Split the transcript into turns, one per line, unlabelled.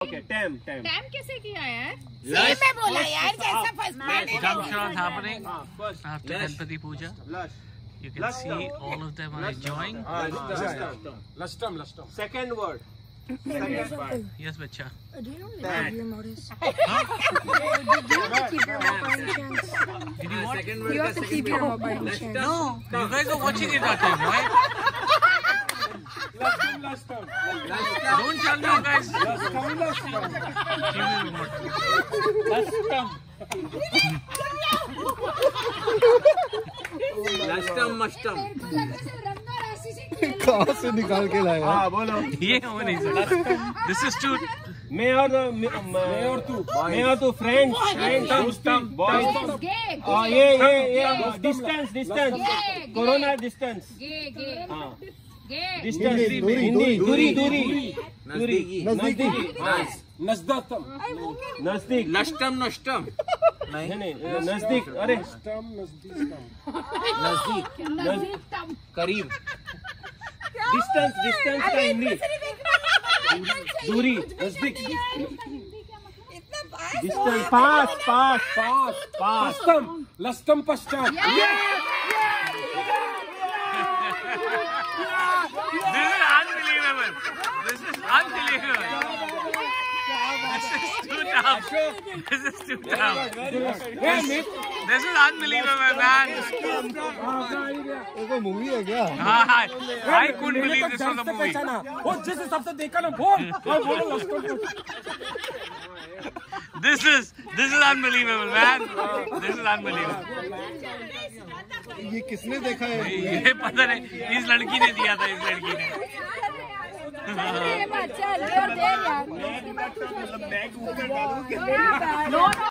Okay, Tam.
Tam कैसे किया यार?
Lush. मैं बोला यार जैसा first
Dumb Charades happening after Ganpati Puja. You can see all of them are enjoying.
Lustum. Second word.
Yes, bacha.
Do you know you Maurice?
Did you watch?
You have to keep your mobile.
No, you guys are watching it that time, right?
Lustum.
Don't tell me, guys.
Lustum.
कहाँ से निकाल के लाया?
हाँ बोलो।
ये हो नहीं सकता. This is too.
मैं और तू friends. Boys. ये distance. Corona distance. हाँ. Distance. हिंदी. दूरी. नजदीक.
Nashtam.
नहीं नजदीक. अरे
नजदीक. करीब.
Distance का हिंदी. दूरी. नजदीक. Distance. Pass. Lustum पश्चात.
This is unbelievable. This is too tough. This is unbelievable, man.
ये मूवी है क्या?
I couldn't believe this was a movie.
जिस हिसाब से देखा ना बोल.
This is unbelievable, man. This is unbelievable.
ये किसने देखा है?
ये पता नहीं, इस लड़की ने दिया था, इस लड़की ने.
चल